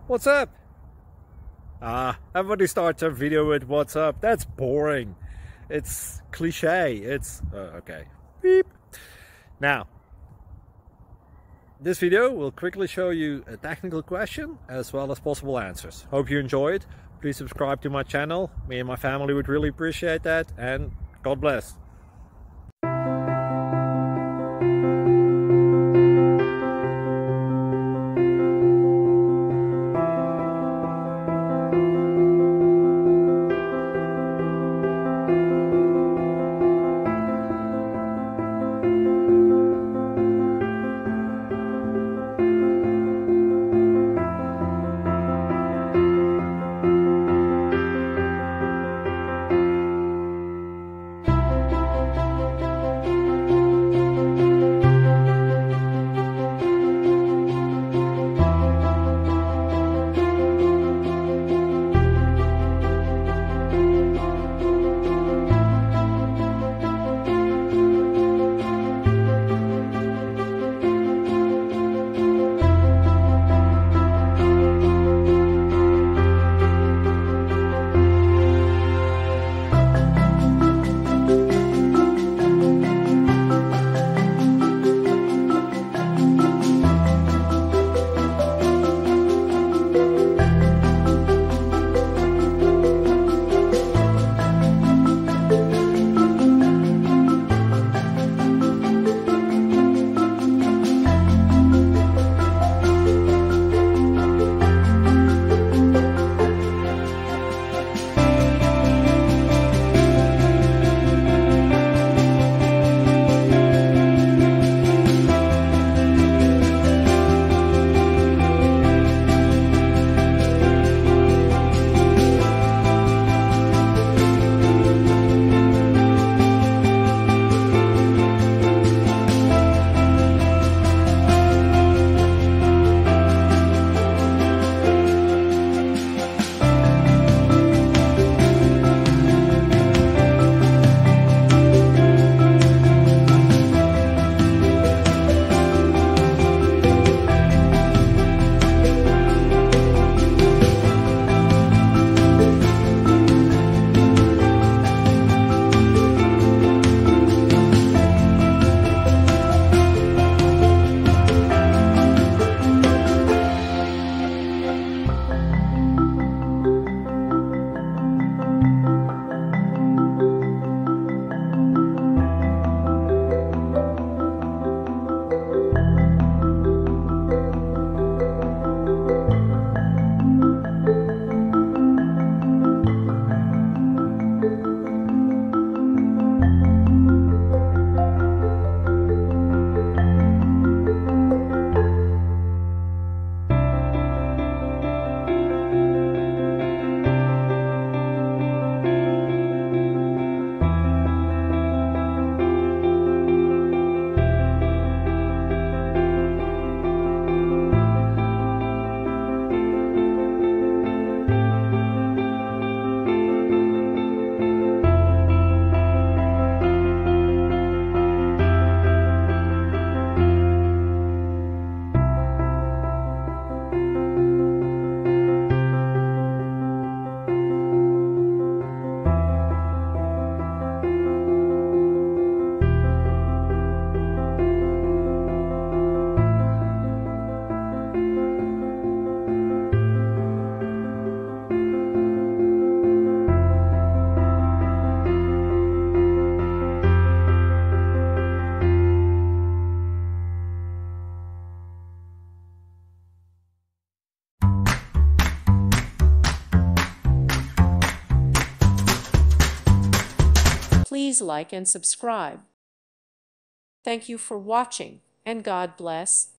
What's up? Everybody starts a video with what's up. That's boring. It's cliche. It's okay. Beep. Now, this video will quickly show you a technical question as well as possible answers. Hope you enjoy it. Please subscribe to my channel. Me and my family would really appreciate that, and God bless. Please like and subscribe. Thank you for watching, and God bless.